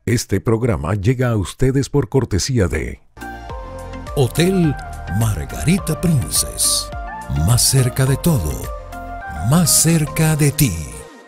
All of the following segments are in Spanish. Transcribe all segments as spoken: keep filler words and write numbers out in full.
Este programa llega a ustedes por cortesía de Hotel Margarita Princess. Más cerca de todo, más cerca de ti.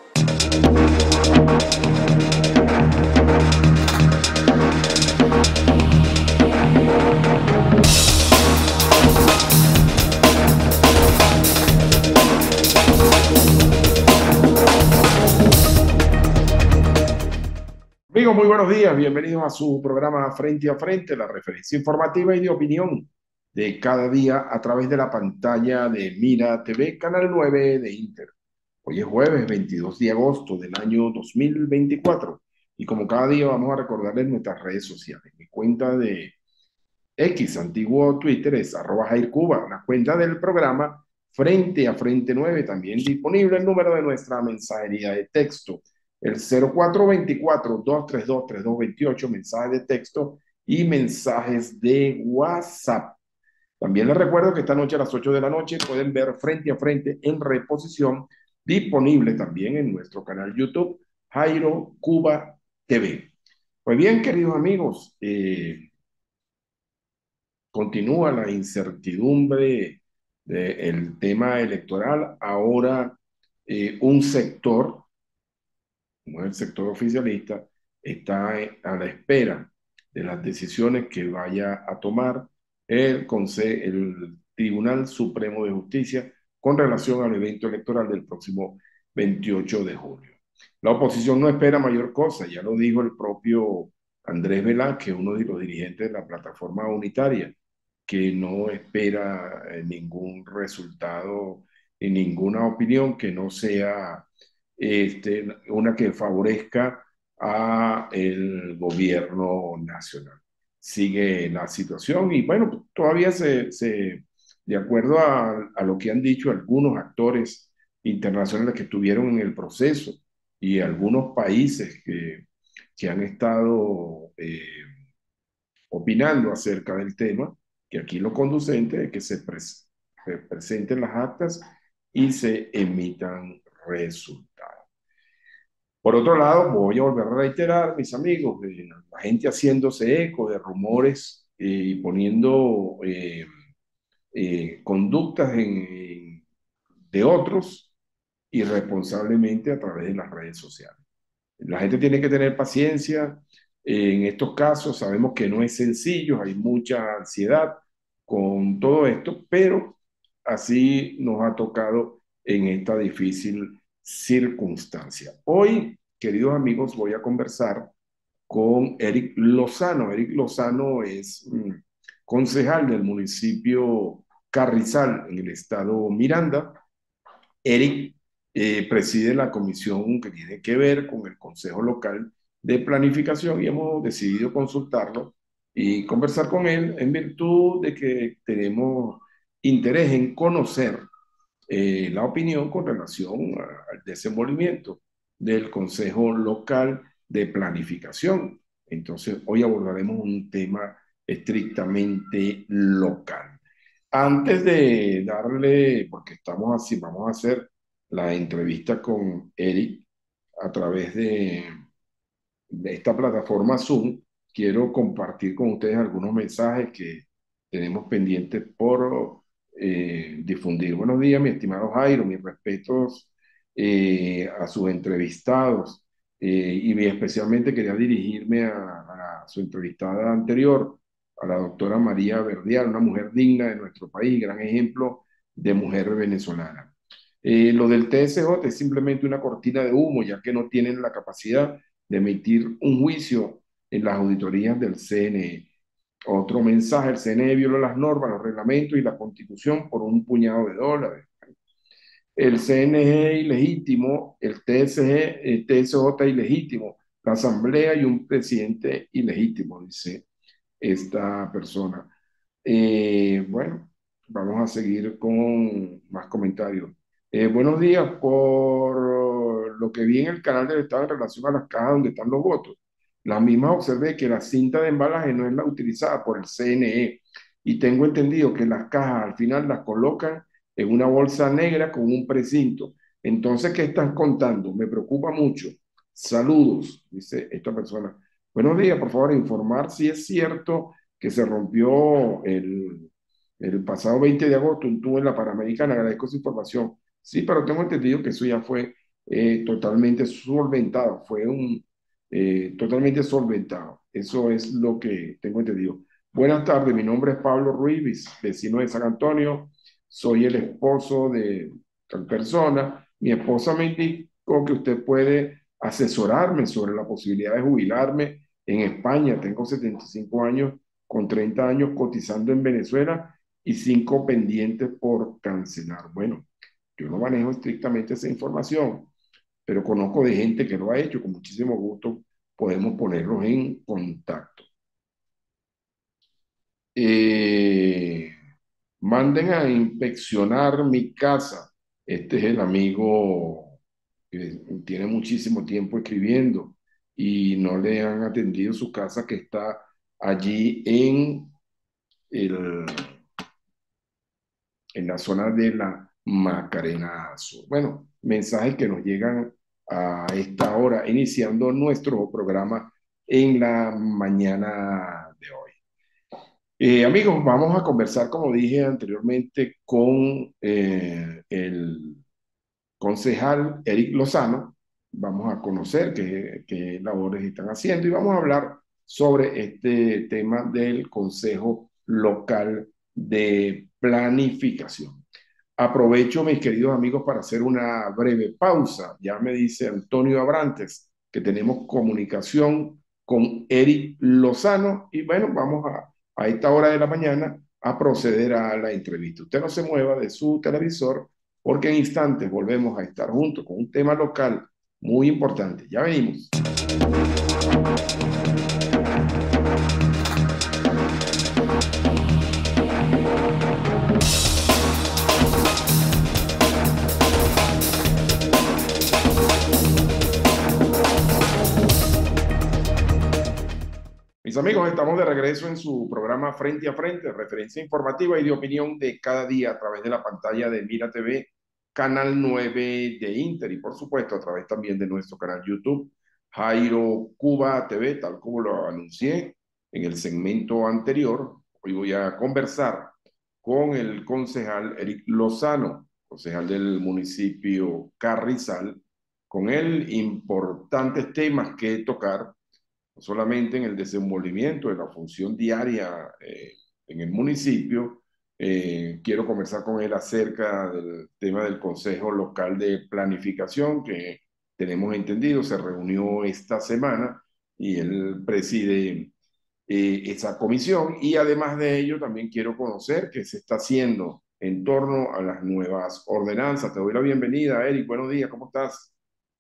Amigos, muy buenos días. Bienvenidos a su programa Frente a Frente, la referencia informativa y de opinión de cada día a través de la pantalla de Mira T V, Canal nueve de Inter. Hoy es jueves veintidós de agosto del año dos mil veinticuatro y como cada día vamos a recordarles nuestras redes sociales. Mi cuenta de X, antiguo Twitter, es arroba Jair Cuba. La cuenta del programa Frente a Frente nueve, también disponible el número de nuestra mensajería de texto, el cero cuatro dos cuatro, dos tres dos, tres dos dos ocho, mensajes de texto y mensajes de WhatsApp. También les recuerdo que esta noche a las ocho de la noche pueden ver Frente a Frente en reposición, disponible también en nuestro canal YouTube, Jairo Cuba T V. Pues bien, queridos amigos, eh, continúa la incertidumbre del tema electoral. Ahora, eh, un sector, como es el sector oficialista, está a la espera de las decisiones que vaya a tomar el, Conse el Tribunal Supremo de Justicia con relación al evento electoral del próximo veintiocho de julio. La oposición no espera mayor cosa, ya lo dijo el propio Andrés Velázquez, uno de los dirigentes de la plataforma unitaria, que no espera eh, ningún resultado y ninguna opinión que no sea este, una que favorezca a el gobierno nacional. Sigue la situación y bueno, todavía se, se de acuerdo a, a, lo que han dicho algunos actores internacionales que estuvieron en el proceso y algunos países que, que han estado eh, opinando acerca del tema, que aquí lo conducente es que se, pres se presenten las actas y se emitan resultados. Por otro lado, voy a volver a reiterar, mis amigos, eh, la gente haciéndose eco de rumores eh, y poniendo eh, eh, conductas en, de otros irresponsablemente a través de las redes sociales. La gente tiene que tener paciencia. En estos casos sabemos que no es sencillo, hay mucha ansiedad con todo esto, pero así nos ha tocado en esta difícil circunstancia. Hoy, queridos amigos, voy a conversar con Eric Lozano. Eric Lozano es mm, concejal del municipio Carrizal en el estado Miranda. Eric eh, preside la comisión que tiene que ver con el Consejo Local de Planificación y hemos decidido consultarlo y conversar con él en virtud de que tenemos interés en conocer eh, la opinión con relación a- al desenvolvimiento del Consejo Local de Planificación. Entonces, hoy abordaremos un tema estrictamente local. Antes de darle, porque estamos así, vamos a hacer la entrevista con Eric a través de, de esta plataforma Zoom. Quiero compartir con ustedes algunos mensajes que tenemos pendientes por eh, difundir. Buenos días, mi estimado Jairo, mis respetos eh, a sus entrevistados eh, y especialmente quería dirigirme a, a su entrevistada anterior, a la doctora María Verdial, una mujer digna de nuestro país, gran ejemplo de mujer venezolana. Eh, lo del T S J es simplemente una cortina de humo, ya que no tienen la capacidad de emitir un juicio en las auditorías del C N E. Otro mensaje, el C N E violó las normas, los reglamentos y la Constitución por un puñado de dólares. El C N E ilegítimo, el T S G, el T S J ilegítimo, la Asamblea y un presidente ilegítimo, dice esta persona. Eh, bueno, vamos a seguir con más comentarios. Eh, buenos días, por lo que vi en el canal del Estado en relación a las cajas donde están los votos. La misma observé que la cinta de embalaje no es la utilizada por el C N E y tengo entendido que las cajas al final las colocan en una bolsa negra con un precinto. Entonces, ¿qué están contando? Me preocupa mucho. Saludos, dice esta persona. Buenos días, por favor, informar si es cierto que se rompió el, el pasado veinte de agosto un tubo en la Panamericana. Agradezco su información. Sí, pero tengo entendido que eso ya fue eh, totalmente solventado, fue un eh, totalmente solventado. Eso es lo que tengo entendido. Buenas tardes, mi nombre es Pablo Ruiz, vecino de San Antonio. Soy el esposo de tal persona. Mi esposa me indicó que usted puede asesorarme sobre la posibilidad de jubilarme en España. Tengo setenta y cinco años, con treinta años cotizando en Venezuela y cinco pendientes por cancelar. Bueno, yo no manejo estrictamente esa información, pero conozco de gente que lo ha hecho. Con muchísimo gusto podemos ponerlos en contacto. Eh, Manden a inspeccionar mi casa. Este es el amigo que tiene muchísimo tiempo escribiendo y no le han atendido su casa que está allí en, el, en la zona de la Macarena Sur. Bueno, mensajes que nos llegan a esta hora, iniciando nuestro programa en la mañana de hoy. Eh, amigos, vamos a conversar, como dije anteriormente, con eh, el concejal Eric Lozano. Vamos a conocer qué, qué labores están haciendo y vamos a hablar sobre este tema del Consejo Local de Planificación. Aprovecho, mis queridos amigos, para hacer una breve pausa. Ya me dice Antonio Abrantes que tenemos comunicación con Eric Lozano y bueno, vamos a, a esta hora de la mañana a proceder a la entrevista. Usted no se mueva de su televisor porque en instantes volvemos a estar juntos con un tema local muy importante. Ya venimos. Mis amigos, estamos de regreso en su programa Frente a Frente, referencia informativa y de opinión de cada día a través de la pantalla de Mira T V, Canal nueve de Inter y por supuesto a través también de nuestro canal YouTube, Jairo Cuba T V, tal como lo anuncié en el segmento anterior. Hoy voy a conversar con el concejal Eric Lozano, concejal del municipio Carrizal, con él importantes temas que tocar no solamente en el desenvolvimiento de la función diaria eh, en el municipio. Eh, quiero conversar con él acerca del tema del Consejo Local de Planificación, que tenemos entendido se reunió esta semana y él preside eh, esa comisión. Y además de ello, también quiero conocer qué se está haciendo en torno a las nuevas ordenanzas. Te doy la bienvenida, Eric. Buenos días, ¿cómo estás?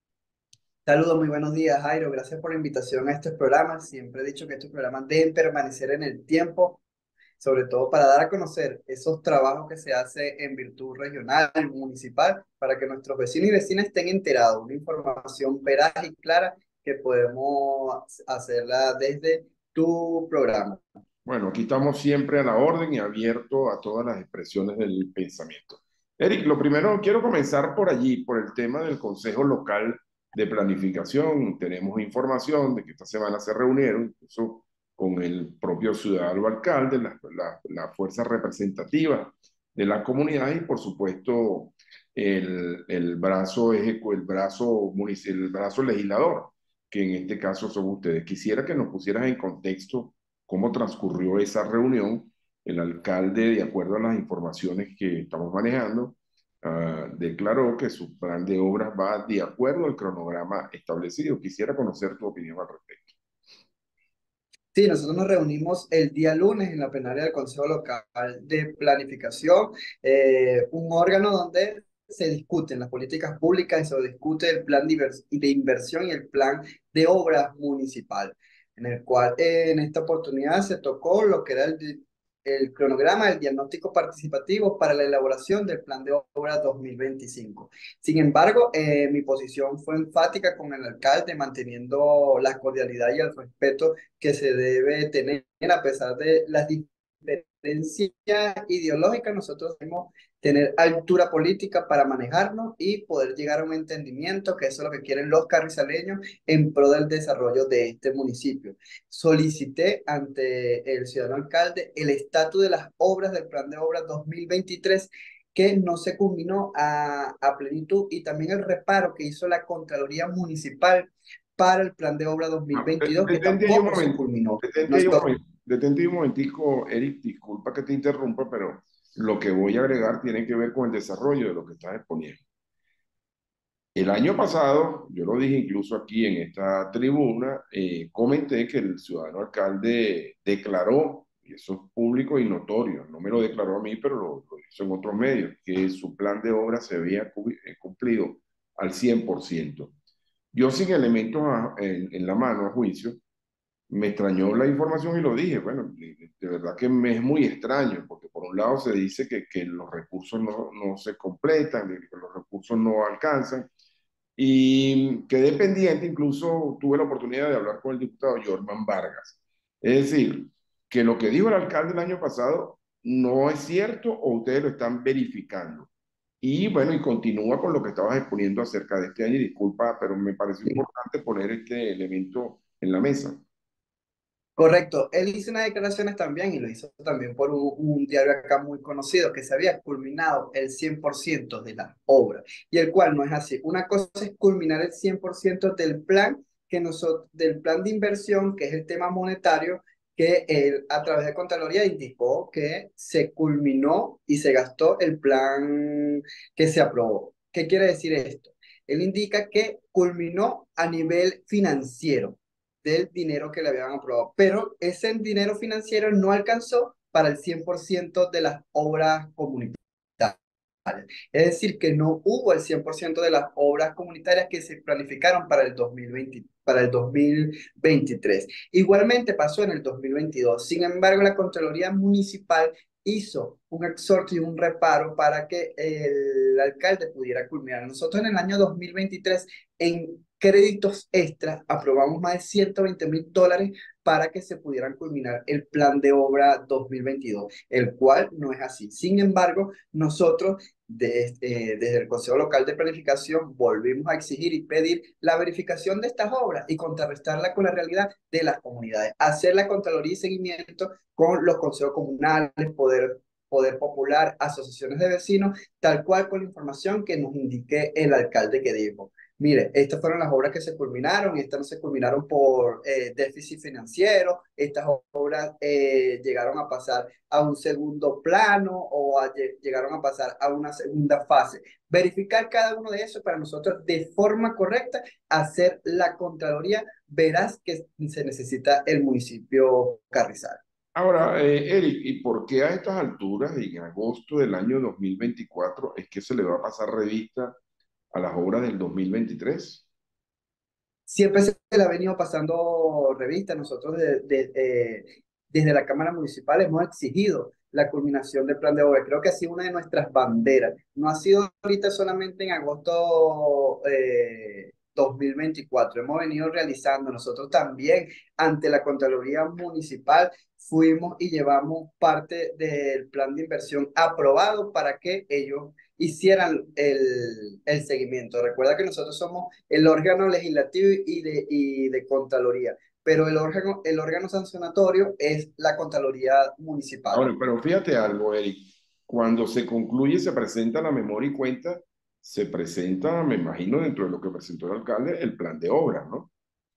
Saludos, muy buenos días, Jairo. Gracias por la invitación a estos programas. Siempre he dicho que estos programas deben permanecer en el tiempo, sobre todo para dar a conocer esos trabajos que se hacen en virtud regional, municipal, para que nuestros vecinos y vecinas estén enterados. Una información veraz y clara que podemos hacerla desde tu programa. Bueno, aquí estamos siempre a la orden y abierto a todas las expresiones del pensamiento. Eric, lo primero, quiero comenzar por allí, por el tema del Consejo Local de Planificación. Tenemos información de que esta semana se reunieron, incluso con el propio ciudadano alcalde, la, la, la fuerza representativa de la comunidad y, por supuesto, el, el brazo, ejecu- el brazo, munici- el brazo legislador, que en este caso son ustedes. Quisiera que nos pusieras en contexto cómo transcurrió esa reunión. El alcalde, de acuerdo a las informaciones que estamos manejando, uh, declaró que su plan de obras va de acuerdo al cronograma establecido. Quisiera conocer tu opinión al respecto. Sí, nosotros nos reunimos el día lunes en la plenaria del Consejo Local de Planificación, eh, un órgano donde se discuten las políticas públicas y se discute el plan de, invers- de inversión y el plan de obras municipal, en el cual eh, en esta oportunidad se tocó lo que era el, di- el cronograma, el diagnóstico participativo para la elaboración del plan de obras dos mil veinticinco. Sin embargo, eh, mi posición fue enfática con el alcalde, manteniendo la cordialidad y el respeto que se debe tener a pesar de las diferencia ideológica, nosotros debemos tener altura política para manejarnos y poder llegar a un entendimiento, que eso es lo que quieren los carrizaleños en pro del desarrollo de este municipio. Solicité ante el ciudadano alcalde el estatus de las obras del plan de obras dos mil veintitrés que no se culminó a, a plenitud, y también el reparo que hizo la Contraloría Municipal para el plan de obra Ah, de- dos mil veintidós, que Detente ahí un tampoco se momento, culminó. detente ahí un Nosotros, momento, detente ahí un momentico, Eric, disculpa que te interrumpa, pero lo que voy a agregar tiene que ver con el desarrollo de lo que estás exponiendo. El año pasado, yo lo dije incluso aquí en esta tribuna, eh, comenté que el ciudadano alcalde declaró, y eso es público y notorio, no me lo declaró a mí, pero lo, lo hizo en otros medios, que su plan de obra se había cu- eh, cumplido al cien por ciento. Yo sin elementos a- en, en la mano a juicio, me extrañó la información y lo dije, bueno, de, de verdad que me es muy extraño, porque por un lado se dice que, que los recursos no, no se completan, que los recursos no alcanzan, y quedé pendiente, incluso tuve la oportunidad de hablar con el diputado Jorman Vargas. Es decir, que lo que dijo el alcalde el año pasado no es cierto o ustedes lo están verificando. Y bueno, y continúa con lo que estabas exponiendo acerca de este año, y disculpa, pero me pareció importante poner este elemento en la mesa. correcto, él hizo unas declaraciones también, y lo hizo también por un, un diario acá muy conocido, que se había culminado el cien por ciento de las obras, y el cual no es así. Una cosa es culminar el cien por ciento del plan, que nosotros, del plan de inversión, que es el tema monetario, que él a través de Contraloría indicó que se culminó y se gastó el plan que se aprobó. ¿Qué quiere decir esto? Él indica que culminó a nivel financiero del dinero que le habían aprobado, pero ese dinero financiero no alcanzó para el cien por ciento de las obras comunitarias. Es decir, que no hubo el cien por ciento de las obras comunitarias que se planificaron para el dos mil veinte, para el dos mil veintitrés. Igualmente pasó en el dos mil veintidós. Sin embargo, la Contraloría Municipal hizo un exhorto y un reparo para que el alcalde pudiera culminar. Nosotros en el año dos mil veintitrés, en créditos extras, aprobamos más de ciento veinte mil dólares para que se pudieran culminar el plan de obra dos mil veintidós, el cual no es así. Sin embargo, nosotros de- eh, desde el Consejo Local de Planificación volvimos a exigir y pedir la verificación de estas obras y contrarrestarla con la realidad de las comunidades, hacer la contraloría y seguimiento con los consejos comunales, poder, poder popular, asociaciones de vecinos, tal cual con la información que nos indique el alcalde, que dijo: mire, estas fueron las obras que se culminaron, y estas no se culminaron por eh, déficit financiero, estas obras eh, llegaron a pasar a un segundo plano, o a, llegaron a pasar a una segunda fase. Verificar cada uno de esos para nosotros de forma correcta hacer la Contraloría veraz que se necesita el municipio Carrizal. Ahora, eh, Eric, ¿y por qué a estas alturas, en agosto del año dos mil veinticuatro, es que se le va a pasar revista a las obras del dos mil veintitrés? Siempre se le ha venido pasando revista. Nosotros de, de, eh, desde la Cámara Municipal hemos exigido la culminación del plan de obra. Creo que ha sido una de nuestras banderas. No ha sido ahorita solamente en agosto eh, dos mil veinticuatro. Hemos venido realizando nosotros también ante la Contraloría Municipal. Fuimos y llevamos parte del plan de inversión aprobado para que ellos hicieran el, el seguimiento. Recuerda que nosotros somos el órgano legislativo y de, y de Contraloría, pero el órgano, el órgano sancionatorio es la Contraloría Municipal. Ahora, pero fíjate algo, Eric, cuando se concluye, se presenta la memoria y cuenta, se presenta, me imagino, dentro de lo que presentó el alcalde, el plan de obra, ¿no?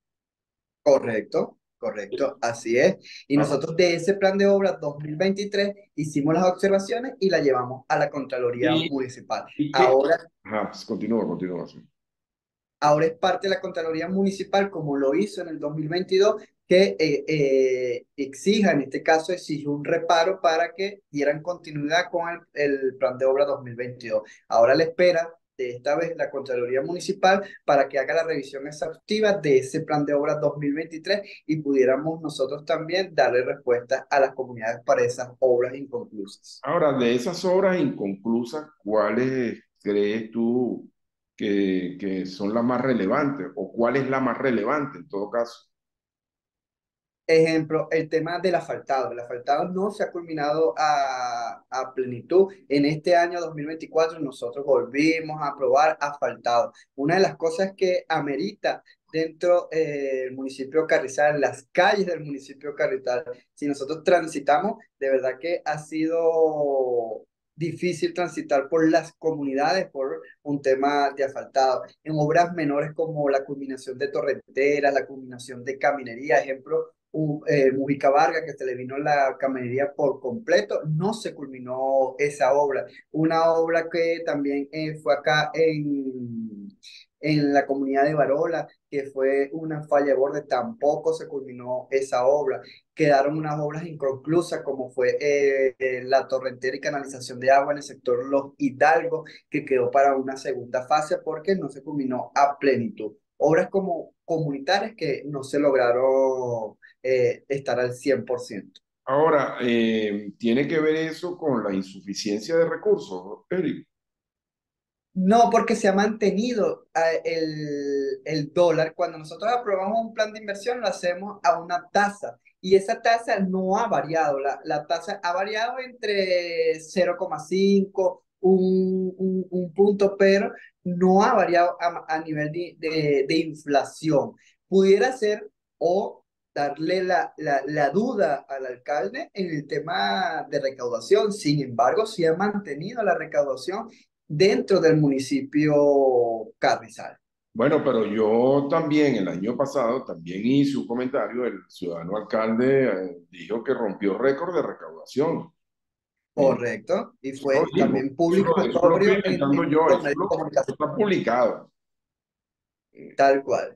Correcto, correcto, así es. Y Ah, nosotros de ese plan de obra dos mil veintitrés hicimos las observaciones y la llevamos a la Contraloría ¿Y, Municipal. y qué? Ahora Ajá, pues, continúa, continúa. Sí. Ahora es parte de la Contraloría Municipal, como lo hizo en el dos mil veintidós, que eh, eh, exija, en este caso, exigió un reparo para que dieran continuidad con el, el plan de obra dos mil veintidós. Ahora la espera de esta vez la Contraloría Municipal para que haga la revisión exhaustiva de ese plan de obra dos mil veintitrés, y pudiéramos nosotros también darle respuesta a las comunidades para esas obras inconclusas. Ahora, de esas obras inconclusas, ¿cuáles crees tú que, que son las más relevantes? ¿O cuál es la más relevante en todo caso? Ejemplo, el tema del asfaltado. El asfaltado no se ha culminado a, a plenitud. En este año dos mil veinticuatro nosotros volvimos a aprobar asfaltado. Una de las cosas que amerita dentro eh, del municipio de Carrizal, las calles del municipio de Carrizal, si nosotros transitamos, de verdad que ha sido difícil transitar por las comunidades por un tema de asfaltado. En obras menores como la culminación de torrenteras, la culminación de caminería, ejemplo, u- eh, Mujica Vargas, que se le vino la caminería por completo, no se culminó esa obra. Una obra que también eh, fue acá en, en la comunidad de Barola, que fue una falla de borde, tampoco se culminó esa obra. Quedaron unas obras inconclusas, como fue eh, eh, la torrentera y canalización de agua en el sector Los Hidalgos, que quedó para una segunda fase porque no se culminó a plenitud. Obras como comunitarias que no se lograron eh, estar al cien por ciento. Ahora, eh, ¿tiene que ver eso con la insuficiencia de recursos, Eric? No, porque se ha mantenido ah, el, el dólar. Cuando nosotros aprobamos un plan de inversión, lo hacemos a una tasa y esa tasa no ha variado. La, la tasa ha variado entre cero coma cinco, un, un, un punto, pero no ha variado a, a nivel de, de, de inflación. Pudiera ser o darle la, la, la duda al alcalde en el tema de recaudación. Sin embargo, sí ha mantenido la recaudación dentro del municipio Carrizal. Bueno, pero yo también el año pasado también hice un comentario, el ciudadano alcalde eh, dijo que rompió récord de recaudación. Eh, Correcto. Y eso lo fue dijo, también eso público lo, y eso lo estoy notorio en, inventando en yo, los eso, medios de lo- eso comunicación. está publicado. Eh, Tal cual.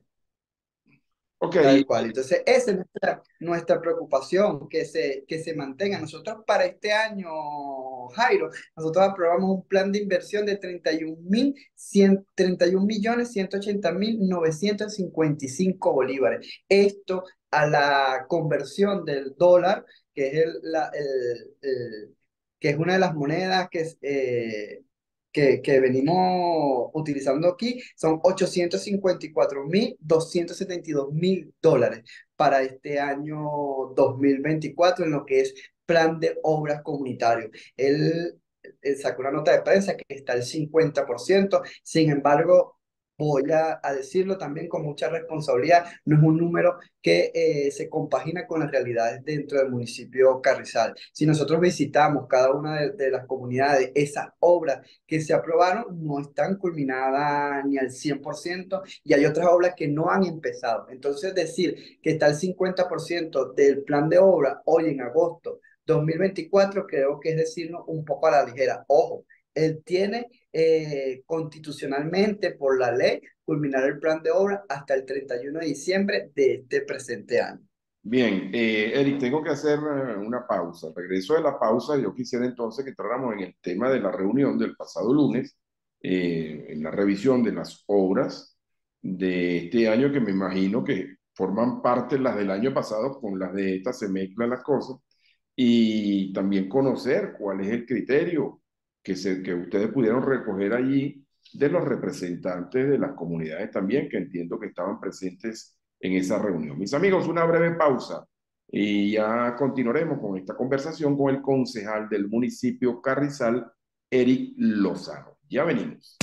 ok, Tal cual. Entonces, esa es nuestra, nuestra preocupación, que se, que se mantenga. Nosotros para este año, Jairo, nosotros aprobamos un plan de inversión de treinta y un mil cien, treinta y un millones ciento ochenta mil novecientos cincuenta y cinco bolívares. Esto a la conversión del dólar, que es, el, la, el, el- que es una de las monedas que es, eh, que, que venimos utilizando aquí, son ochocientos cincuenta y cuatro mil doscientos setenta y dos mil dólares para este año dos mil veinticuatro en lo que es plan de obras comunitario. Él, él sacó una nota de prensa que está al cincuenta por ciento. Sin embargo, voy a, a decirlo también con mucha responsabilidad, no es un número que eh, se compagina con las realidades dentro del municipio Carrizal. Si nosotros visitamos cada una de, de las comunidades, esas obras que se aprobaron no están culminadas ni al cien por ciento y hay otras obras que no han empezado. Entonces, decir que está el cincuenta por ciento del plan de obra hoy en agosto dos mil veinticuatro, creo que es decirnos un poco a la ligera. Ojo, él tiene eh, constitucionalmente por la ley culminar el plan de obra hasta el treinta y uno de diciembre de este presente año. bien, eh, Eric, tengo que hacer eh, una pausa. Regreso de la pausa, yo quisiera entonces que entráramos en el tema de la reunión del pasado lunes, eh, en la revisión de las obras de este año, que me imagino que forman parte las del año pasado, con las de esta se mezclan las cosas, y también conocer cuál es el criterio que, se, que ustedes pudieron recoger allí de los representantes de las comunidades también, que entiendo que estaban presentes en esa reunión. Mis amigos, una breve pausa y ya continuaremos con esta conversación con el concejal del municipio Carrizal, Eric Lozano. Ya venimos.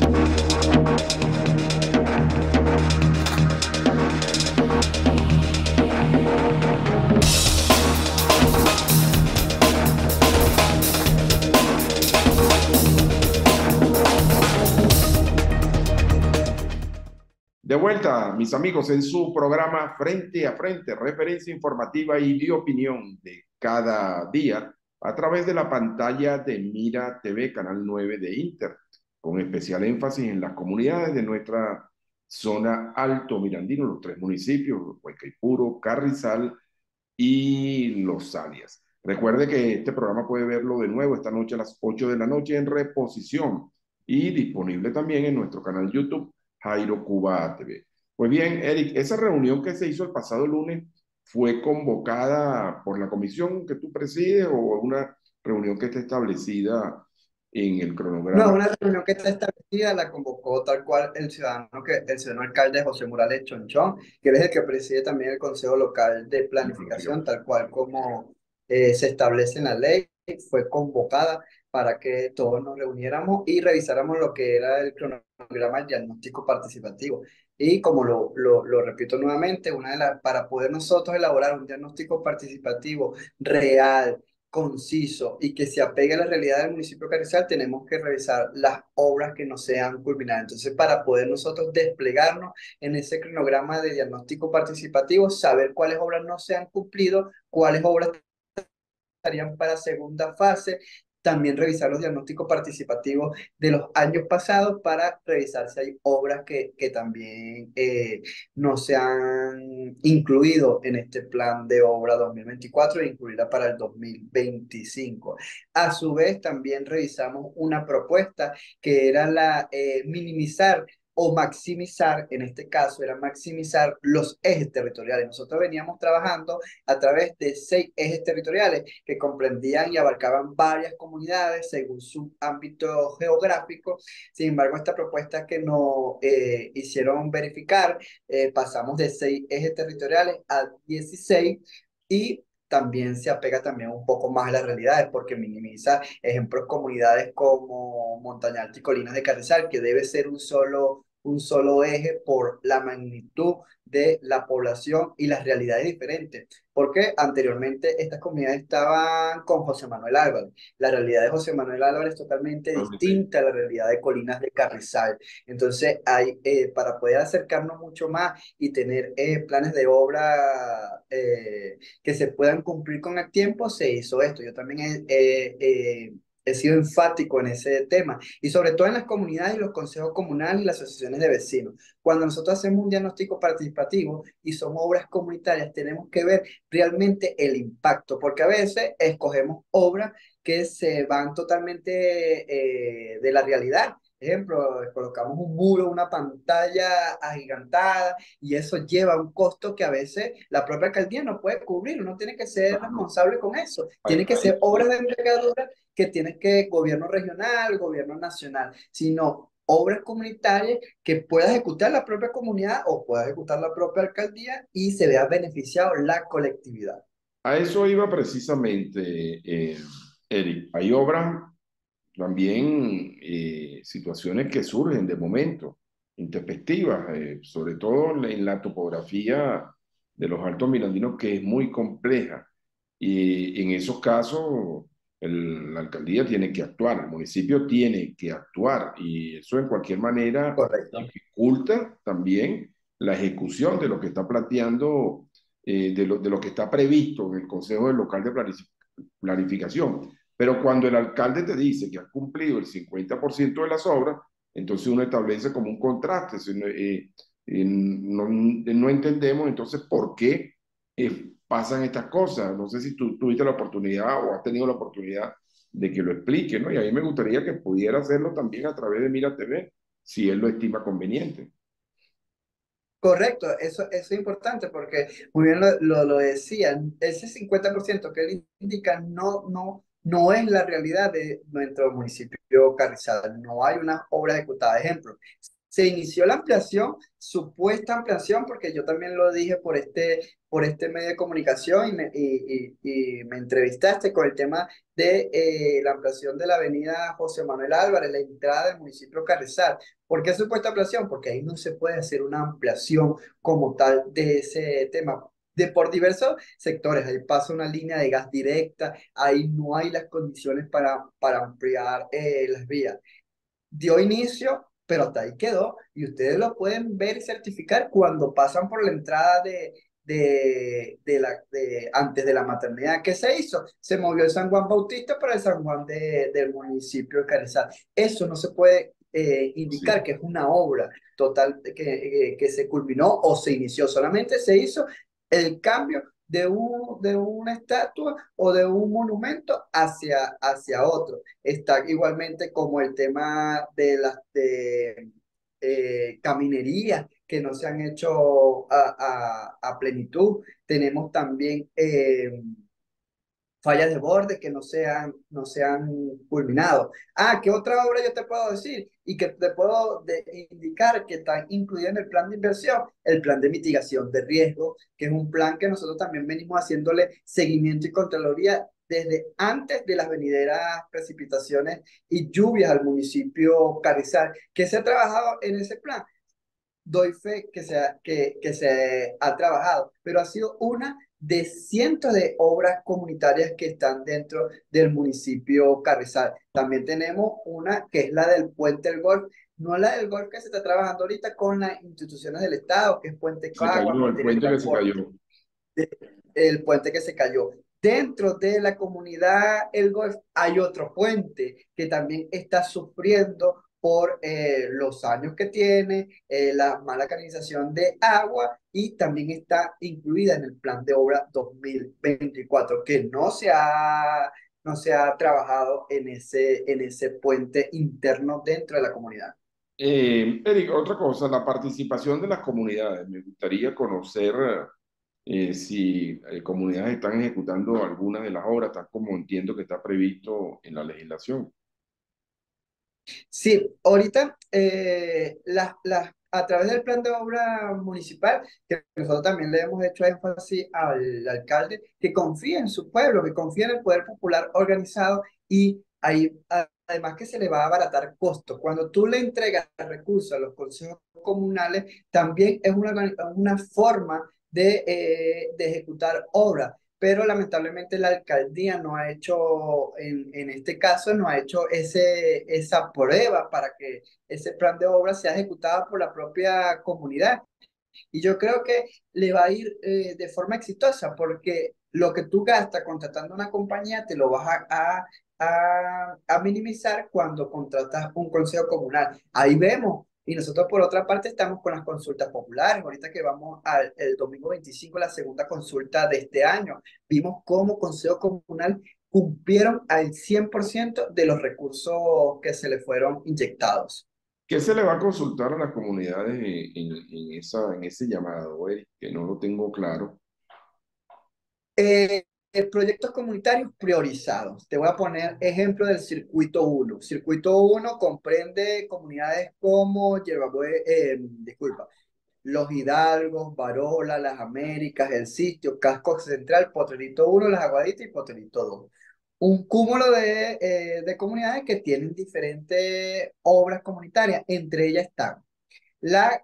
De vuelta, mis amigos, en su programa Frente a Frente, referencia informativa y de opinión de cada día a través de la pantalla de Mira T V, Canal nueve de Inter, con especial énfasis en las comunidades de nuestra zona Alto Mirandino, los tres municipios, Huaycaipuro, Carrizal y Los Alias. Recuerde que este programa puede verlo de nuevo esta noche a las ocho de la noche en reposición y disponible también en nuestro canal YouTube Jairo Cuba T V. Pues bien, Eric, esa reunión que se hizo el pasado lunes fue convocada por la comisión que tú presides o una reunión que esté establecida en el No, es cronograma. una reunión que está establecida, la convocó tal cual el ciudadano, que, el ciudadano alcalde José Morales Chonchón, que él es el que preside también el Consejo Local de de Planificación, planificación. tal cual como eh, se establece en la ley. Fue convocada para que todos nos reuniéramos y revisáramos lo que era el cronograma del diagnóstico participativo. Y como lo, lo, lo repito nuevamente, una de las, para poder nosotros elaborar un diagnóstico participativo real, conciso y que se apegue a la realidad del municipio de Carrizal, tenemos que revisar las obras que no sean culminadas. Entonces, para poder nosotros desplegarnos en ese cronograma de diagnóstico participativo, saber cuáles obras no se han cumplido, cuáles obras estarían para segunda fase. También revisar los diagnósticos participativos de los años pasados para revisar si hay obras que, que también eh, no se han incluido en este plan de obra dos mil veinticuatro e incluirla para el dos mil veinticinco. A su vez, también revisamos una propuesta que era la eh, minimizar o maximizar, en este caso era maximizar los ejes territoriales. Nosotros veníamos trabajando a través de seis ejes territoriales que comprendían y abarcaban varias comunidades según su ámbito geográfico. Sin embargo, esta propuesta que nos eh, hicieron verificar, eh, pasamos de seis ejes territoriales a dieciséis y también se apega también un poco más a las realidades porque minimiza ejemplos comunidades como Montaña Alta y Colinas de Carrizal, que debe ser un solo, un solo eje por la magnitud de la población y las realidades diferentes. Porque anteriormente estas comunidades estaban con José Manuel Álvarez. La realidad de José Manuel Álvarez es totalmente Totalmente. distinta a la realidad de Colinas de Carrizal. Entonces, hay, eh, para poder acercarnos mucho más y tener eh, planes de obra eh, que se puedan cumplir con el tiempo, se hizo esto. Yo también he, he, he- he sido enfático en ese tema y sobre todo en las comunidades y los consejos comunales y las asociaciones de vecinos. Cuando nosotros hacemos un diagnóstico participativo y son obras comunitarias, tenemos que ver realmente el impacto, porque a veces escogemos obras que se van totalmente eh, de la realidad. Ejemplo, colocamos un muro, una pantalla agigantada y eso lleva un costo que a veces la propia alcaldía no puede cubrir. Uno tiene que ser Claro. responsable con eso. A, Tiene que a ser obras eso, de envergadura que tiene que gobierno regional, gobierno nacional, sino obras comunitarias que pueda ejecutar la propia comunidad o pueda ejecutar la propia alcaldía y se vea beneficiado la colectividad. a eso iba precisamente, eh, Eric. Hay obras, también eh, situaciones que surgen de momento, intempestivas, eh, sobre todo en la en la topografía de los Altos Mirandinos, que es muy compleja. Y en esos casos, el- la alcaldía tiene que actuar, el municipio tiene que actuar, y eso en cualquier manera Correcto. dificulta también la ejecución de lo que está planteando, eh, de lo, de lo que está previsto en el Consejo Local de Planific- Planificación. Pero cuando el alcalde te dice que ha cumplido el cincuenta por ciento de las obras, entonces uno establece como un contraste. Si no, eh, eh, no, no entendemos entonces por qué eh, pasan estas cosas. No sé si tú tuviste la oportunidad o has tenido la oportunidad de que lo explique, ¿no? Y a mí me gustaría que pudiera hacerlo también a través de Mira T V, si él lo estima conveniente. Correcto, eso, eso es importante porque muy bien lo, lo, lo decían, ese cincuenta por ciento que él indica no, no, no es la realidad de nuestro municipio Carrizal, no hay una obra ejecutada. Ejemplo, se inició la ampliación, supuesta ampliación, porque yo también lo dije por este, por este medio de comunicación y me, y, y, y me entrevistaste con el tema de eh, la ampliación de la avenida José Manuel Álvarez, la entrada del municipio Carrizal. ¿Por qué supuesta ampliación? Porque ahí no se puede hacer una ampliación como tal de ese tema. De por diversos sectores, ahí pasa una línea de gas directa, ahí no hay las condiciones para, para ampliar eh, las vías. Dio inicio, pero hasta ahí quedó, y ustedes lo pueden ver y certificar cuando pasan por la entrada de, de, de la, de, antes de la maternidad. ¿Qué se hizo? Se movió el San Juan Bautista para el San Juan de, del municipio de Carizal. Eso no se puede eh, indicar Sí, que es una obra total que, que, que se culminó o se inició, solamente se hizo el cambio de, un, de una estatua o de un monumento hacia, hacia otro. Está igualmente como el tema de las de, eh, caminerías que no se han hecho a, a, a plenitud. Tenemos también eh, fallas de borde que no se han, no se han culminado. Ah, ¿qué otra obra yo te puedo decir? Y que te puedo de- indicar que está incluida en el plan de inversión, el plan de mitigación de riesgo, que es un plan que nosotros también venimos haciéndole seguimiento y contraloría desde antes de las venideras precipitaciones y lluvias al municipio Carrizal. ¿Qué se ha trabajado en ese plan? Doy fe que se ha, que, que se ha trabajado, pero ha sido una de cientos de obras comunitarias que están dentro del municipio Carrizal. También tenemos una que es la del Puente del Golf, no la del Golf que se está trabajando ahorita con las instituciones del Estado, que es Puente Se Cagua, cayó el materia de puente que se transporte, cayó. el puente que se cayó. Dentro de la comunidad El Golf hay otro puente que también está sufriendo por eh, los años que tiene, eh, la mala canalización de agua y también está incluida en el plan de obra dos mil veinticuatro, que no se ha, no se ha trabajado en ese, en ese puente interno dentro de la comunidad. Eh, Eric, otra cosa, la participación de las comunidades. Me gustaría conocer eh, si eh, comunidades están ejecutando algunas de las obras, tal como entiendo que está previsto en la legislación. Sí, ahorita eh, las, las, a través del plan de obra municipal, que nosotros también le hemos hecho énfasis al alcalde, que confía en su pueblo, que confía en el poder popular organizado y ahí, a- además que se le va a abaratar costos. Cuando tú le entregas recursos a los consejos comunales, también es una, organi- una forma de, eh, de ejecutar obras, pero lamentablemente la alcaldía no ha hecho, en, en este caso, no ha hecho ese, esa prueba para que ese plan de obra sea ejecutado por la propia comunidad. Y yo creo que le va a ir eh, de forma exitosa porque lo que tú gastas contratando una compañía te lo vas a, a, a, a minimizar cuando contratas un consejo comunal. Ahí vemos. Y nosotros por otra parte estamos con las consultas populares. Ahorita que vamos al el domingo veinticinco, la segunda consulta de este año, vimos cómo consejo comunal cumplieron al cien por ciento de los recursos que se le fueron inyectados. ¿Qué se le va a consultar a las comunidades en, en- en esa, en ese llamado, Eric? Que no lo tengo claro. Eh, eh, proyectos comunitarios priorizados. Te voy a poner ejemplo del Circuito uno. Circuito uno comprende comunidades como Yerbabué, eh, disculpa, Los Hidalgos, Barola, Las Américas, El Sitio, Casco Central, Potrerito uno, Las Aguaditas y Potrerito dos. Un cúmulo de, eh, de comunidades que tienen diferentes obras comunitarias. Entre ellas están la,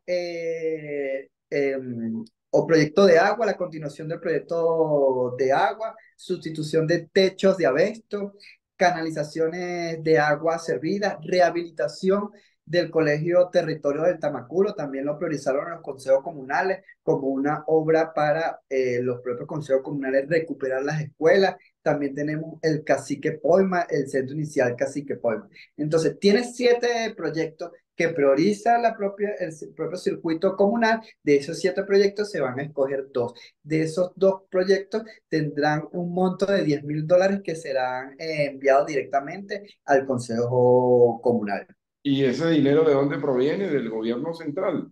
eh, em, o proyecto de agua, la continuación del proyecto de agua, sustitución de techos de abesto, canalizaciones de agua servida, rehabilitación del Colegio Territorio del Tamaculo, también lo priorizaron los consejos comunales como una obra para eh, los propios consejos comunales recuperar las escuelas. También tenemos el Cacique Poima, el Centro Inicial Cacique Poima. Entonces, tiene siete proyectos que prioriza la propia, el propio circuito comunal. De esos siete proyectos se van a escoger dos. De esos dos proyectos tendrán un monto de diez mil dólares que serán eh, enviados directamente al Consejo Comunal. ¿Y ese dinero de dónde proviene? Del gobierno central.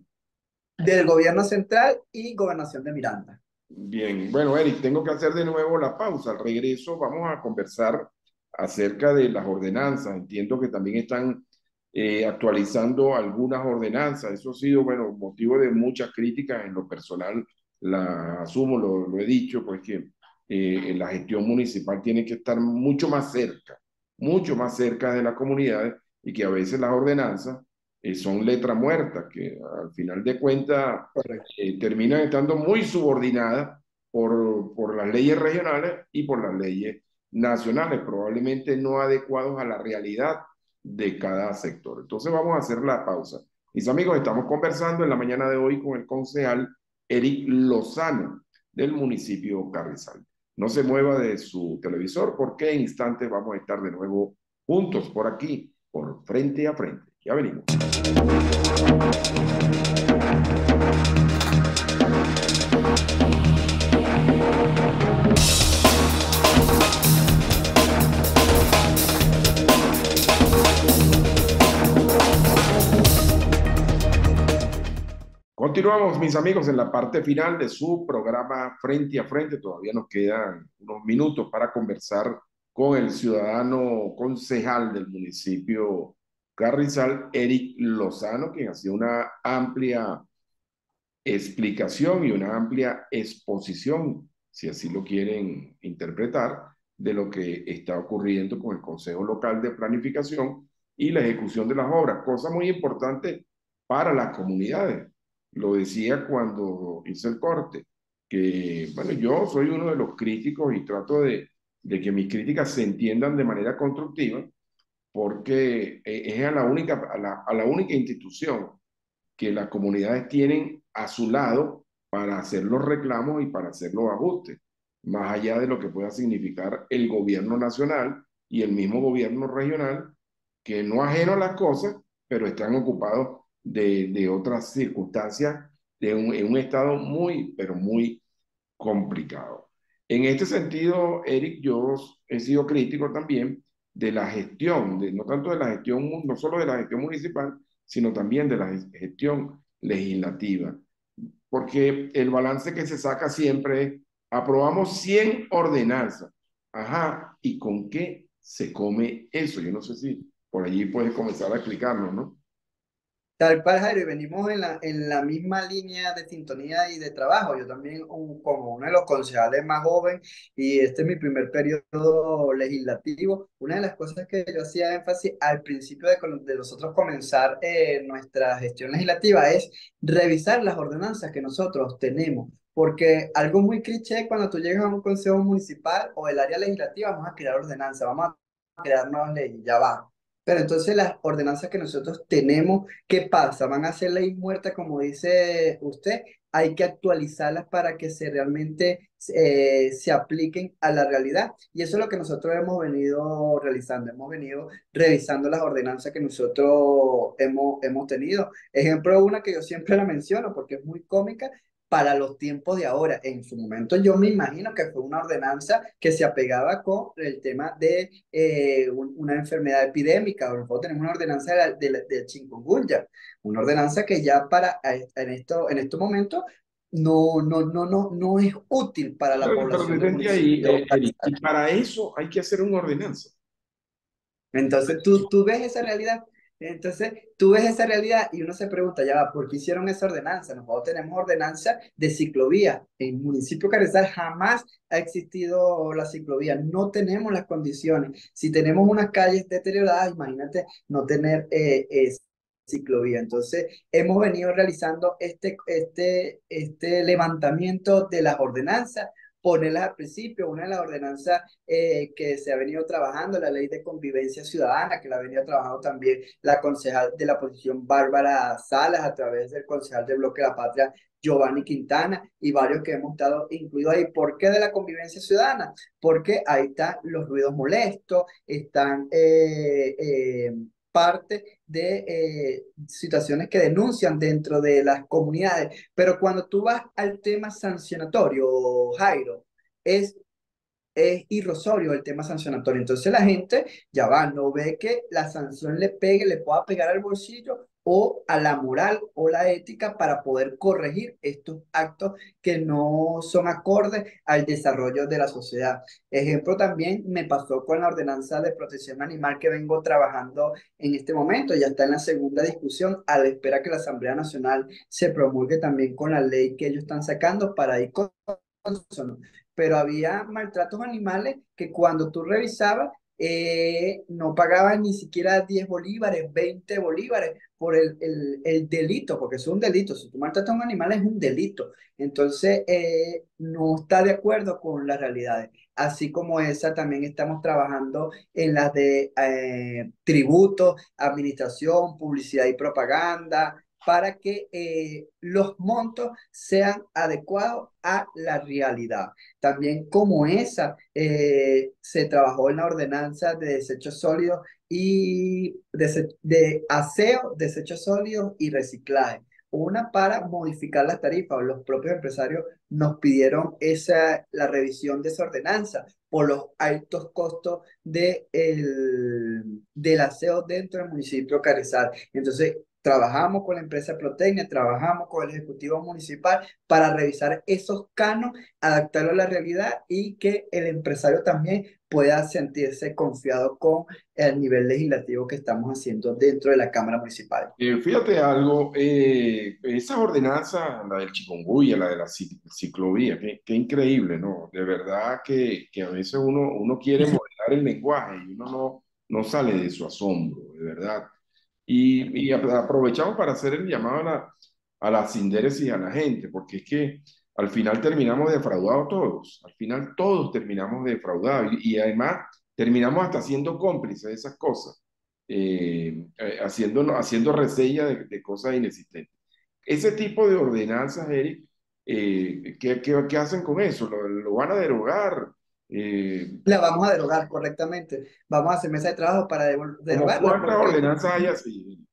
Del gobierno central y gobernación de Miranda. Bien, bueno, Eric, tengo que hacer de nuevo la pausa. Al regreso vamos a conversar acerca de las ordenanzas. Entiendo que también están eh, actualizando algunas ordenanzas. Eso ha sido, bueno, motivo de muchas críticas en lo personal. La asumo, lo, lo he dicho, pues que eh, la gestión municipal tiene que estar mucho más cerca, mucho más cerca de las comunidades y que a veces las ordenanzas eh, son letra muerta, que al final de cuentas Correcto. eh, terminan estando muy subordinadas por, por las leyes regionales y por las leyes nacionales, probablemente no adecuados a la realidad de cada sector. Entonces vamos a hacer la pausa. Mis amigos, estamos conversando en la mañana de hoy con el concejal Eric Lozano del municipio Carrizal. No se mueva de su televisor porque en instantes vamos a estar de nuevo juntos por aquí, por frente a frente. Ya venimos. Continuamos Continuamos, mis amigos, en la parte final de su programa Frente a Frente. Todavía nos quedan unos minutos para conversar con el ciudadano concejal del municipio Carrizal, Eric Lozano, quien ha sido una amplia explicación y una amplia exposición, si así lo quieren interpretar, de lo que está ocurriendo con el Consejo Local de Planificación y la ejecución de las obras, cosa muy importante para las comunidades. Lo decía cuando hice el corte, que, bueno, yo soy uno de los críticos y trato de, de que mis críticas se entiendan de manera constructiva, porque es a la única, a la, a la única institución que las comunidades tienen a su lado para hacer los reclamos y para hacer los ajustes, más allá de lo que pueda significar el gobierno nacional y el mismo gobierno regional, que no ajeno a las cosas, pero están ocupados de, de otras circunstancias de un, en un estado muy, pero muy complicado. En este sentido, Eric, yo he sido crítico también de la gestión, de, no tanto de la gestión, no solo de la gestión municipal, sino también de la gestión legislativa, porque el balance que se saca siempre es, aprobamos cien ordenanzas, ajá, ¿y con qué se come eso? Yo no sé si por allí puedes comenzar a explicarnos, ¿no? Tal cual, Jairo, y venimos en la, en la misma línea de sintonía y de trabajo. Yo también, un- como uno de los concejales más joven, y este es mi primer periodo legislativo, una de las cosas que yo hacía énfasis al principio de, con- de nosotros comenzar eh, nuestra gestión legislativa es revisar las ordenanzas que nosotros tenemos. Porque algo muy cliché cuando tú llegas a un consejo municipal o el área legislativa, vamos a crear ordenanzas, vamos a crear nuevas leyes, ya va. Pero entonces las ordenanzas que nosotros tenemos, ¿qué pasa? ¿Van a ser ley muerta, como dice usted? Hay que actualizarlas para que se realmente eh, se apliquen a la realidad. Y eso es lo que nosotros hemos venido realizando. Hemos venido revisando las ordenanzas que nosotros hemos, hemos tenido. Ejemplo, una que yo siempre la menciono porque es muy cómica para los tiempos de ahora. En su momento yo me imagino que fue una ordenanza que se apegaba con el tema de eh, un- una enfermedad epidémica. Nosotros tenemos una ordenanza de, la, de, la- de chikungunya, una ordenanza que ya para eh, en esto, en estos momentos no, no, no, no, no es útil para la Pero, pero población del detente ahí, municipio. eh, Eric, y para eso hay que hacer una ordenanza. Entonces tú, tú ves esa realidad, entonces tú ves esa realidad y uno se pregunta, ya va, ¿por qué hicieron esa ordenanza? Nosotros tenemos ordenanza de ciclovía. En el municipio de Carrizal jamás ha existido la ciclovía, no tenemos las condiciones. Si tenemos unas calles deterioradas, imagínate no tener eh, eh, ciclovía. Entonces hemos venido realizando este, este, este levantamiento de las ordenanzas, ponerlas al principio, una de las ordenanzas eh, que se ha venido trabajando, la ley de convivencia ciudadana, que la ha venido trabajando también la concejal de la oposición Bárbara Salas, a través del concejal del Bloque de la Patria, Giovanni Quintana, y varios que hemos estado incluidos ahí. ¿Por qué de la convivencia ciudadana? Porque ahí están los ruidos molestos, están eh, eh, parte de eh, situaciones que denuncian dentro de las comunidades. Pero cuando tú vas al tema sancionatorio, Jairo, es es irrisorio el tema sancionatorio. Entonces la gente ya va, no ve que la sanción le pegue, le pueda pegar al bolsillo o a la moral o la ética para poder corregir estos actos que no son acordes al desarrollo de la sociedad. Ejemplo también me pasó con la ordenanza de protección animal que vengo trabajando en este momento, ya está en la segunda discusión, a la espera que la Asamblea Nacional se promulgue también con la ley que ellos están sacando para ir con eso, pero había maltratos animales que cuando tú revisabas eh, no pagaban ni siquiera diez bolívares, veinte bolívares por el, el, el delito, porque es un delito. Si tú maltratas a un animal es un delito. Entonces, eh, no está de acuerdo con las realidades. Así como esa, también estamos trabajando en las de eh, tributos, administración, publicidad y propaganda, para que eh, los montos sean adecuados a la realidad. También como esa eh, se trabajó en la ordenanza de desechos sólidos y de, de aseo, desechos sólidos y reciclaje. Una para modificar las tarifas. Los propios empresarios nos pidieron esa, la revisión de esa ordenanza por los altos costos de el, del aseo dentro del municipio de Carrizal. Entonces, Trabajamos con la empresa Protecnia, trabajamos con el Ejecutivo Municipal para revisar esos canos, adaptarlo a la realidad y que el empresario también pueda sentirse confiado con el nivel legislativo que estamos haciendo dentro de la Cámara Municipal. Eh, fíjate algo, eh, esas ordenanzas, la del chikungunya, la de la ci- ciclovía, qué, qué increíble, ¿no? De verdad que, que a veces uno, uno quiere modelar el lenguaje y uno no, no sale de su asombro, de verdad. Y, y aprovechamos para hacer el llamado a la, a la sindéresis a la gente, porque es que al final terminamos defraudados todos, al final todos terminamos defraudados y, y además terminamos hasta siendo cómplices de esas cosas, eh, eh, haciendo, haciendo reseña de, de cosas inexistentes. Ese tipo de ordenanzas, Eric, eh, ¿qué, qué, qué hacen con eso? ¿Lo, lo van a derogar? Eh, La vamos a derogar correctamente. Vamos a hacer mesa de trabajo para devol- ¿Cómo derogarla cuántas porque ordenanzas hay así?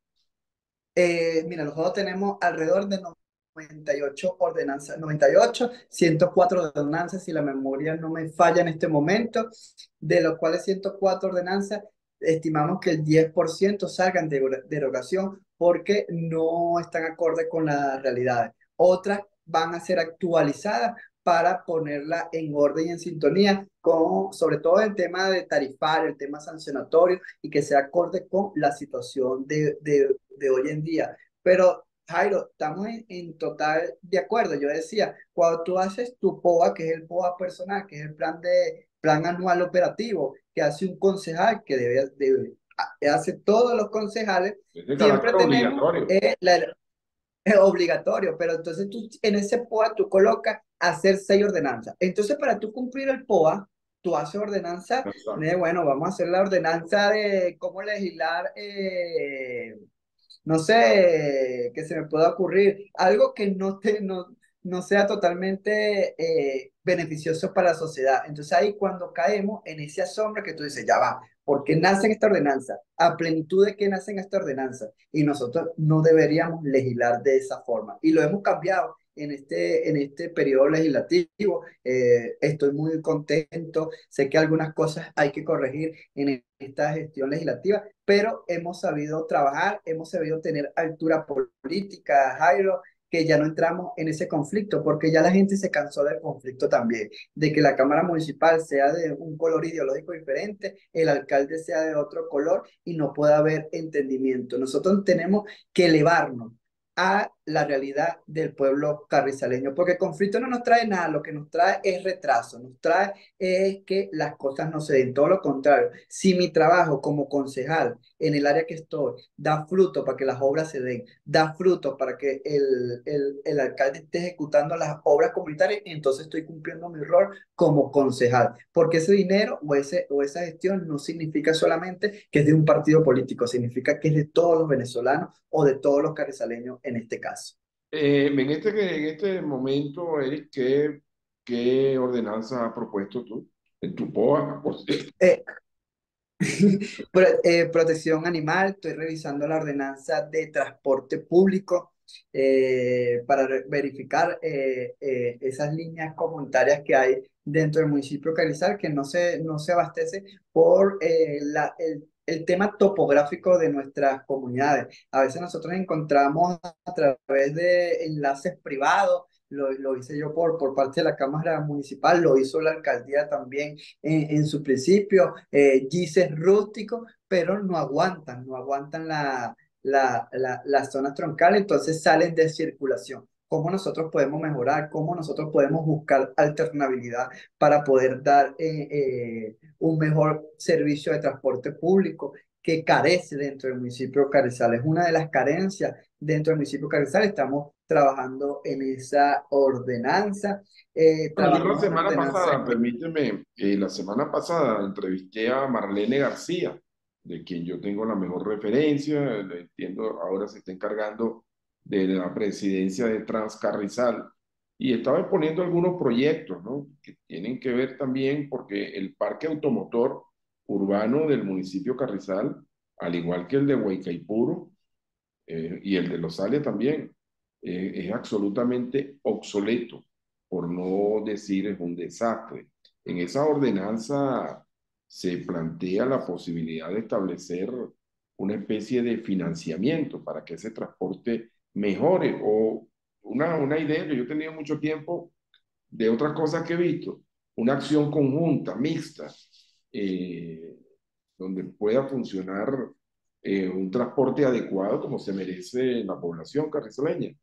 Eh, mira, nosotros tenemos alrededor de noventa y ocho ordenanzas, noventa y ocho, ciento cuatro ordenanzas, si la memoria no me falla en este momento, de los cuales ciento cuatro ordenanzas, estimamos que el diez por ciento salgan de derogación porque no están acorde con la realidad. Otras van a ser actualizadas para ponerla en orden y en sintonía con, sobre todo el tema de tarifario, el tema sancionatorio y que sea acorde con la situación de, de, de hoy en día. Pero, Jairo, estamos en, en total de acuerdo. Yo decía, cuando tú haces tu P O A, que es el P O A personal, que es el plan de plan anual operativo, que hace un concejal, que debe, debe hace todos los concejales, Es de siempre carácter tenemos obligatorio. eh, la, es obligatorio, pero entonces tú en ese P O A tú colocas hacer seis ordenanzas. Entonces, para tú cumplir el P O A, tú haces ordenanza de, Exacto. bueno, vamos a hacer la ordenanza de cómo legislar, eh, no sé, que se me pueda ocurrir, algo que no, te, no, no sea totalmente eh, beneficioso para la sociedad. Entonces ahí cuando caemos en ese asombro que tú dices, ya va, ¿por qué nacen esta ordenanza? A plenitud de que nacen esta ordenanza. Y nosotros no deberíamos legislar de esa forma. Y lo hemos cambiado en este, en este periodo legislativo. Eh, estoy muy contento. Sé que algunas cosas hay que corregir en esta gestión legislativa, pero hemos sabido trabajar, hemos sabido tener altura política, Jairo, que ya no entramos en ese conflicto, porque ya la gente se cansó del conflicto también, de que la Cámara Municipal sea de un color ideológico diferente, el alcalde sea de otro color y no pueda haber entendimiento. Nosotros tenemos que elevarnos a la realidad del pueblo carrizaleño, porque el conflicto no nos trae nada, lo que nos trae es retraso, nos trae es que las cosas no se den, todo lo contrario. Si mi trabajo como concejal en el área que estoy da fruto para que las obras se den, da fruto para que el, el, el alcalde esté ejecutando las obras comunitarias, entonces estoy cumpliendo mi rol como concejal, porque ese dinero o, ese, o esa gestión no significa solamente que es de un partido político, significa que es de todos los venezolanos o de todos los carrizaleños en este caso. Eh, en este, en este momento, Eric, ¿qué, qué ordenanza has propuesto tú en tu P O A, por cierto? Eh, Pro- eh, protección animal, estoy revisando la ordenanza de transporte público eh, para re- verificar eh, eh, esas líneas comunitarias que hay dentro del municipio de Carizal que no se, no se abastece por eh, la, el, el tema topográfico de nuestras comunidades. A veces nosotros encontramos a través de enlaces privados. Lo, lo hice yo por, por parte de la Cámara Municipal, lo hizo la alcaldía también en, en su principio, eh, gises rústicos, pero no aguantan, no aguantan la, la, la, la zona troncal, entonces salen de circulación. ¿Cómo nosotros podemos mejorar? ¿Cómo nosotros podemos buscar alternabilidad para poder dar eh, eh, un mejor servicio de transporte público que carece dentro del municipio de Carrizal? Es una de las carencias dentro del municipio de Carrizal. Estamos trabajando en esa ordenanza. Eh, Bueno, yo la trabajamos en una semana ordenanza pasada, permíteme, eh, la semana pasada entrevisté a Marlene García, de quien yo tengo la mejor referencia, le entiendo, ahora se está encargando de la presidencia de Transcarrizal, y estaba exponiendo algunos proyectos, ¿no? Que tienen que ver también porque el parque automotor urbano del municipio Carrizal, al igual que el de Huaycaipuro, eh, y el de Los Ales también, eh, es absolutamente obsoleto, por no decir es un desastre. En esa ordenanza se plantea la posibilidad de establecer una especie de financiamiento para que ese transporte mejore. O una, una idea que yo he tenido mucho tiempo de otras cosas que he visto, una acción conjunta, mixta, eh, donde pueda funcionar eh, un transporte adecuado como se merece la población carrizaleña.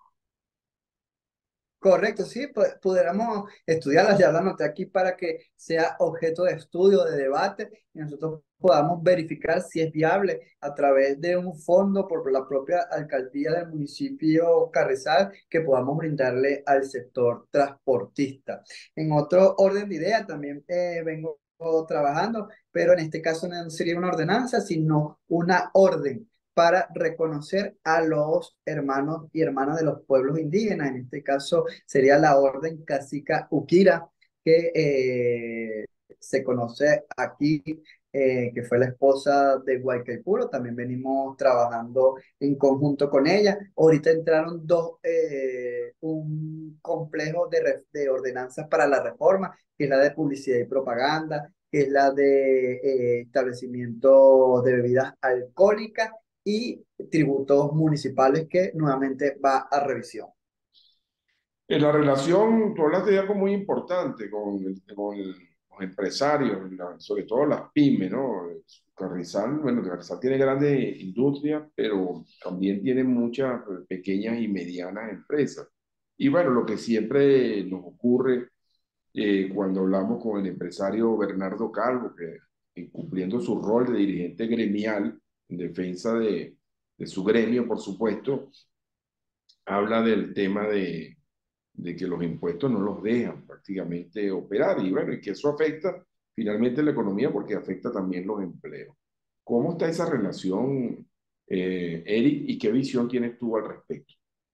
Correcto, sí, pu- pudiéramos estudiarla, ya la anoté aquí para que sea objeto de estudio, de debate, y nosotros podamos verificar si es viable a través de un fondo por la propia alcaldía del municipio Carrizal que podamos brindarle al sector transportista. En otro orden de idea, también eh, vengo trabajando, pero en este caso no sería una ordenanza, sino una orden para reconocer a los hermanos y hermanas de los pueblos indígenas. En este caso sería la orden cacica Ukira, que eh, se conoce aquí, eh, que fue la esposa de Guaycaipuro. También venimos trabajando en conjunto con ella. Ahorita entraron dos, eh, un complejo de, re- de ordenanzas para la reforma, que es la de publicidad y propaganda, que es la de eh, establecimiento de bebidas alcohólicas y tributos municipales que nuevamente va a revisión. En la relación, tú hablaste de algo muy importante con, el- con el- los empresarios, la- sobre todo las pymes, ¿no? Carrizal, bueno, Carrizal tiene grandes industrias, pero también tiene muchas eh, pequeñas y medianas empresas. Y bueno, lo que siempre nos ocurre eh, cuando hablamos con el empresario Bernardo Calvo, que eh, cumpliendo su rol de dirigente gremial en defensa de, de su gremio, por supuesto, habla del tema de, de que los impuestos no los dejan prácticamente operar y bueno, y que eso afecta finalmente la economía porque afecta también los empleos. ¿Cómo está esa relación, eh, Eric, y qué visión tienes tú al respecto?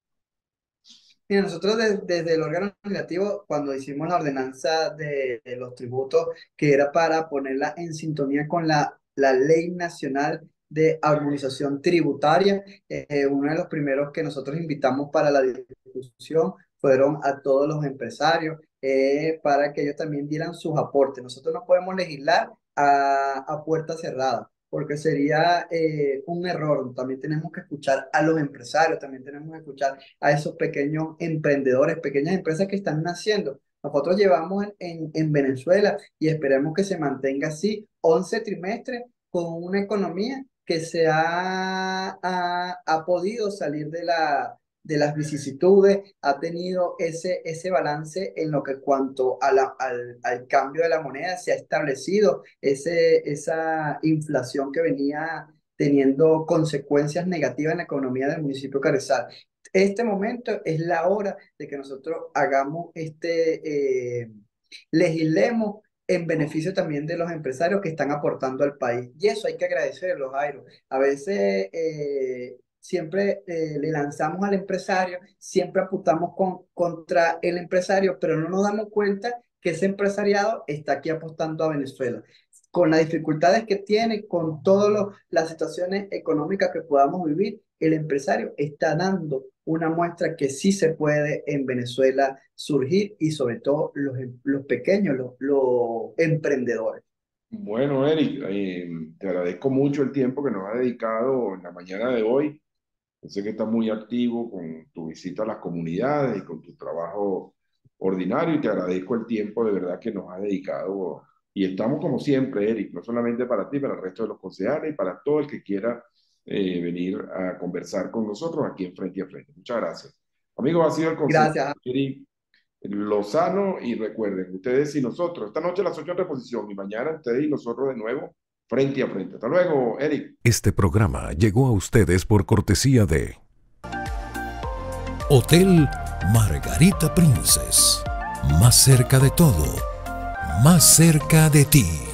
Mira, nosotros de- desde el órgano legislativo, cuando hicimos la ordenanza de, de los tributos, que era para ponerla en sintonía con la, la Ley Nacional de Armonización Tributaria, eh, uno de los primeros que nosotros invitamos para la discusión fueron a todos los empresarios, eh, para que ellos también dieran sus aportes. Nosotros no podemos legislar a, a puerta cerrada, porque sería eh, un error. También tenemos que escuchar a los empresarios, también tenemos que escuchar a esos pequeños emprendedores, pequeñas empresas que estestán naciendo. Nosotros llevamos en, en, en Venezuela y esperemos que se mantenga así once trimestres con una economía que se ha, ha, ha podido salir de la, de las vicisitudes, ha tenido ese, ese balance en lo que cuanto a la, al, al cambio de la moneda se ha establecido, ese, esa inflación que venía teniendo consecuencias negativas en la economía del municipio Carrizal. Este momento es la hora de que nosotros hagamos este, eh, legislemos en beneficio también de los empresarios que están aportando al país. Y eso hay que agradecerlo, Jairo. A veces eh, siempre eh, le lanzamos al empresario, siempre apuntamos con, contra el empresario, pero no nos damos cuenta que ese empresariado está aquí apostando a Venezuela. Con las dificultades que tiene, con todas las situaciones económicas que podamos vivir, el empresario está dando una muestra que sí se puede en Venezuela surgir y sobre todo los, em- los pequeños, los, los emprendedores. Bueno, Eric, eh, te agradezco mucho el tiempo que nos has dedicado en la mañana de hoy. Yo sé que estás muy activo con tu visita a las comunidades y con tu trabajo ordinario y te agradezco el tiempo de verdad que nos has dedicado. Y estamos como siempre, Eric, no solamente para ti, para el resto de los concejales y para todo el que quiera eh, venir a conversar con nosotros aquí en Frente a Frente. Muchas gracias. Amigos, ha sido el concejal Gracias. Eric Lozano y recuerden, ustedes y nosotros, esta noche a las ocho en reposición y mañana ustedes y nosotros de nuevo frente a frente. Hasta luego, Eric. Este programa llegó a ustedes por cortesía de Hotel Margarita Princess. Más cerca de todo, más cerca de ti.